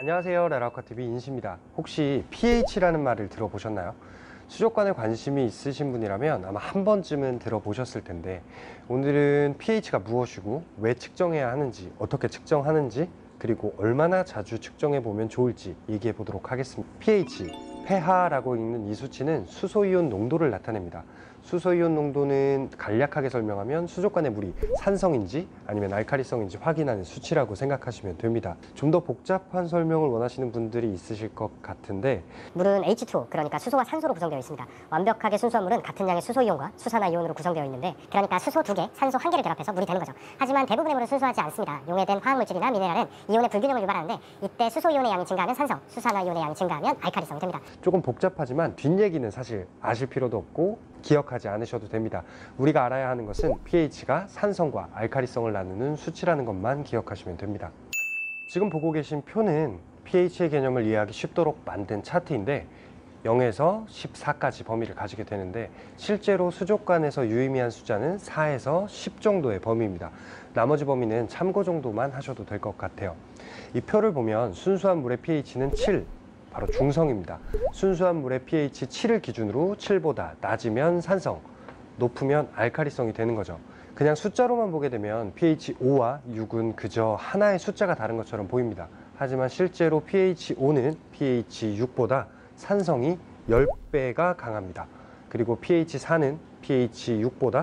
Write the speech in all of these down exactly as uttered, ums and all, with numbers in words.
안녕하세요. 라라오카티비 인시입니다. 혹시 피에이치라는 말을 들어보셨나요? 수족관에 관심이 있으신 분이라면 아마 한 번쯤은 들어보셨을 텐데, 오늘은 피에이치가 무엇이고 왜 측정해야 하는지, 어떻게 측정하는지, 그리고 얼마나 자주 측정해 보면 좋을지 얘기해 보도록 하겠습니다. 피에이치, pH라고 읽는 이 수치는 수소이온 농도를 나타냅니다. 수소이온 농도는 간략하게 설명하면 수족관의 물이 산성인지 아니면 알칼리성인지 확인하는 수치라고 생각하시면 됩니다. 좀 더 복잡한 설명을 원하시는 분들이 있으실 것 같은데, 물은 에이치 투 오, 그러니까 수소와 산소로 구성되어 있습니다. 완벽하게 순수한 물은 같은 양의 수소이온과 수산화이온으로 구성되어 있는데, 그러니까 수소 두 개, 산소 한 개를 결합해서 물이 되는 거죠. 하지만 대부분의 물은 순수하지 않습니다. 용해된 화학물질이나 미네랄은 이온의 불균형을 유발하는데, 이때 수소이온의 양이 증가하면 산성, 수산화이온의 양이 증가하면 알칼리성이 됩니다. 조금 복잡하지만 뒷얘기는 사실 아실 필요도 없고 기억하지 않으셔도 됩니다. 우리가 알아야 하는 것은 피에이치가 산성과 알칼리성을 나누는 수치라는 것만 기억하시면 됩니다. 지금 보고 계신 표는 피에이치의 개념을 이해하기 쉽도록 만든 차트인데, 영에서 십사까지 범위를 가지게 되는데, 실제로 수족관에서 유의미한 숫자는 사에서 십 정도의 범위입니다. 나머지 범위는 참고 정도만 하셔도 될 것 같아요. 이 표를 보면 순수한 물의 피에이치는 칠, 바로 중성입니다. 순수한 물의 피에이치 칠을 기준으로 칠보다 낮으면 산성, 높으면 알칼리성이 되는 거죠. 그냥 숫자로만 보게 되면 피에이치 오와 육은 그저 하나의 숫자가 다른 것처럼 보입니다. 하지만 실제로 피에이치 오는 피에이치 육보다 산성이 십 배가 강합니다. 그리고 피에이치 사는 피에이치 육보다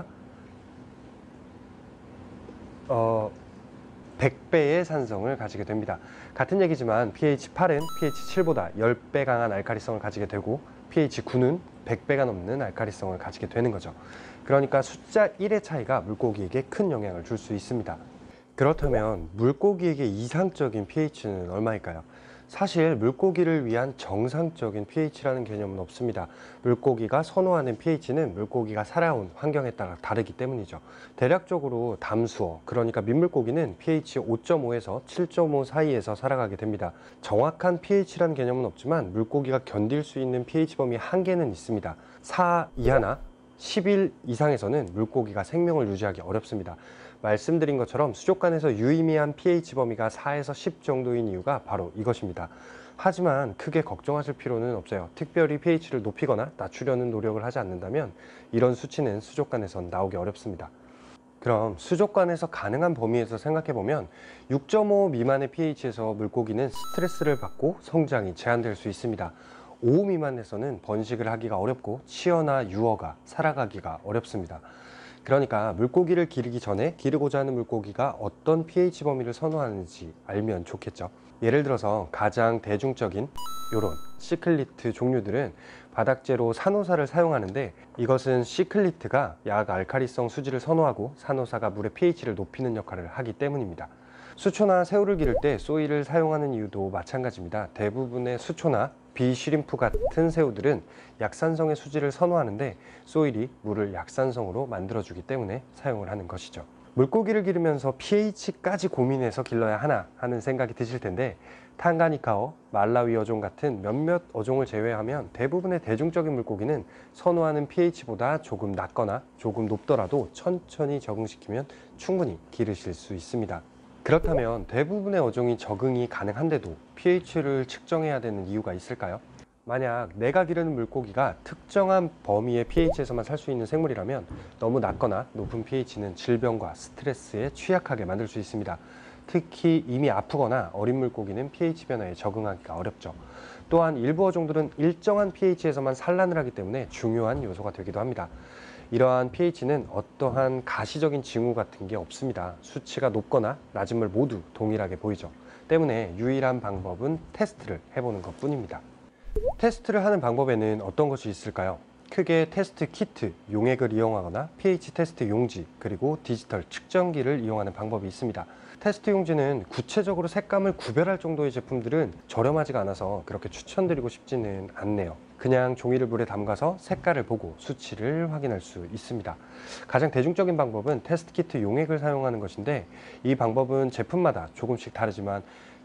어, 백 배의 산성을 가지게 됩니다. 같은 얘기지만 피에이치 팔은 피에이치 칠보다 십 배 강한 알칼리성을 가지게 되고, 피에이치 구는 백 배가 넘는 알칼리성을 가지게 되는 거죠. 그러니까 숫자 일의 차이가 물고기에게 큰 영향을 줄 수 있습니다. 그렇다면 물고기에게 이상적인 피에이치는 얼마일까요? 사실 물고기를 위한 정상적인 피에이치라는 개념은 없습니다. 물고기가 선호하는 피에이치는 물고기가 살아온 환경에 따라 다르기 때문이죠. 대략적으로 담수어, 그러니까 민물고기는 피에이치 오 점 오에서 칠 점 오 사이에서 살아가게 됩니다. 정확한 피에이치라는 개념은 없지만 물고기가 견딜 수 있는 피에이치 범위 한계는 있습니다. 사 이하나 십일 이상에서는 물고기가 생명을 유지하기 어렵습니다. 말씀드린 것처럼 수족관에서 유의미한 피에이치 범위가 사에서 십 정도인 이유가 바로 이것입니다. 하지만 크게 걱정하실 필요는 없어요. 특별히 피에이치를 높이거나 낮추려는 노력을 하지 않는다면 이런 수치는 수족관에선 나오기 어렵습니다. 그럼 수족관에서 가능한 범위에서 생각해보면 육 점 오 미만의 피에이치에서 물고기는 스트레스를 받고 성장이 제한될 수 있습니다. 오 미만에서는 번식을 하기가 어렵고 치어나 유어가 살아가기가 어렵습니다. 그러니까 물고기를 기르기 전에 기르고자 하는 물고기가 어떤 피에이치 범위를 선호하는지 알면 좋겠죠. 예를 들어서 가장 대중적인 이런 시클리트 종류들은 바닥재로 산호사를 사용하는데, 이것은 시클리트가 약 알칼리성 수질을 선호하고 산호사가 물의 피에이치를 높이는 역할을 하기 때문입니다. 수초나 새우를 기를 때 소일을 사용하는 이유도 마찬가지입니다. 대부분의 수초나 비쉬림프 같은 새우들은 약산성의 수질을 선호하는데, 소일이 물을 약산성으로 만들어주기 때문에 사용을 하는 것이죠. 물고기를 기르면서 피에이치까지 고민해서 길러야 하나 하는 생각이 드실 텐데, 탄가니카어, 말라위 어종 같은 몇몇 어종을 제외하면 대부분의 대중적인 물고기는 선호하는 피에이치보다 조금 낮거나 조금 높더라도 천천히 적응시키면 충분히 기르실 수 있습니다. 그렇다면 대부분의 어종이 적응이 가능한데도 피에이치를 측정해야 되는 이유가 있을까요? 만약 내가 기르는 물고기가 특정한 범위의 피에이치에서만 살 수 있는 생물이라면 너무 낮거나 높은 피에이치는 질병과 스트레스에 취약하게 만들 수 있습니다. 특히 이미 아프거나 어린 물고기는 피에이치 변화에 적응하기가 어렵죠. 또한 일부 어종들은 일정한 피에이치에서만 산란을 하기 때문에 중요한 요소가 되기도 합니다. 이러한 피에이치는 어떠한 가시적인 징후 같은 게 없습니다. 수치가 높거나 낮은 물 모두 동일하게 보이죠. 때문에 유일한 방법은 테스트를 해보는 것 뿐입니다. 테스트를 하는 방법에는 어떤 것이 있을까요? 크게 테스트 키트, 용액을 이용하거나 피에이치 테스트 용지, 그리고 디지털 측정기를 이용하는 방법이 있습니다. 테스트 용지는 구체적으로 색감을 구별할 정도의 제품들은 저렴하지가 않아서 그렇게 추천드리고 싶지는 않네요. 그냥 종이를 물에 담가서 색깔을 보고 수치를 확인할 수 있습니다. 가장 대중적인 방법은 테스트 키트 용액을 사용하는 것인데, 이 방법은 제품마다 조금씩 다르지만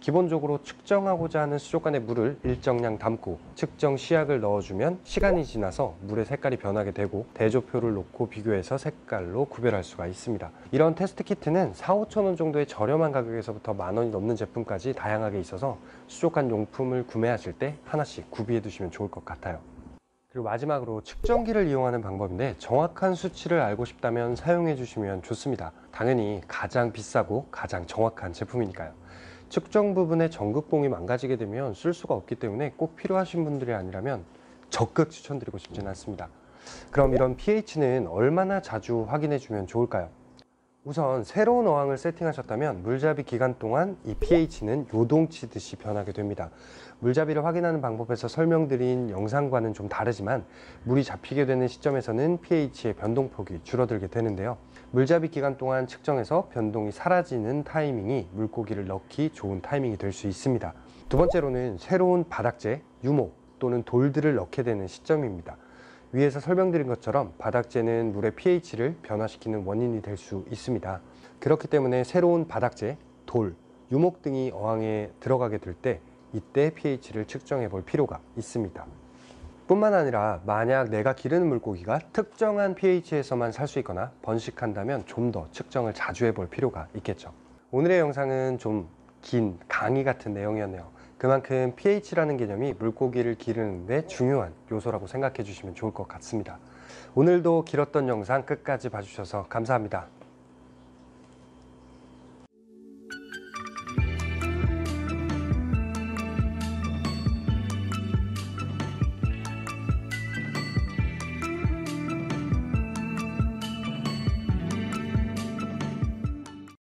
기본적으로 측정하고자 하는 수족관에 물을 일정량 담고 측정 시약을 넣어주면 시간이 지나서 물의 색깔이 변하게 되고 대조표를 놓고 비교해서 색깔로 구별할 수가 있습니다. 이런 테스트 키트는 사오천 원 정도의 저렴한 가격에서부터 만 원이 넘는 제품까지 다양하게 있어서 수족관 용품을 구매하실 때 하나씩 구비해 두시면 좋을 것 같아요. 그리고 마지막으로 측정기를 이용하는 방법인데, 정확한 수치를 알고 싶다면 사용해 주시면 좋습니다. 당연히 가장 비싸고 가장 정확한 제품이니까요. 측정 부분의 전극봉이 망가지게 되면 쓸 수가 없기 때문에 꼭 필요하신 분들이 아니라면 적극 추천드리고 싶지는 않습니다. 그럼 이런 피에이치는 얼마나 자주 확인해 주면 좋을까요? 우선 새로운 어항을 세팅하셨다면 물잡이 기간 동안 이 피에이치는 요동치듯이 변하게 됩니다. 물잡이를 확인하는 방법에서 설명드린 영상과는 좀 다르지만 물이 잡히게 되는 시점에서는 피에이치의 변동폭이 줄어들게 되는데요. 물잡이 기간 동안 측정해서 변동이 사라지는 타이밍이 물고기를 넣기 좋은 타이밍이 될 수 있습니다. 두 번째로는 새로운 바닥재, 유목 또는 돌들을 넣게 되는 시점입니다. 위에서 설명드린 것처럼 바닥재는 물의 피에이치를 변화시키는 원인이 될 수 있습니다. 그렇기 때문에 새로운 바닥재, 돌, 유목 등이 어항에 들어가게 될 때 이때 피에이치를 측정해 볼 필요가 있습니다. 뿐만 아니라 만약 내가 기르는 물고기가 특정한 피에이치에서만 살 수 있거나 번식한다면 좀 더 측정을 자주 해볼 필요가 있겠죠. 오늘의 영상은 좀 긴 강의 같은 내용이었네요. 그만큼 피에이치라는 개념이 물고기를 기르는 데 중요한 요소라고 생각해 주시면 좋을 것 같습니다. 오늘도 길었던 영상 끝까지 봐주셔서 감사합니다.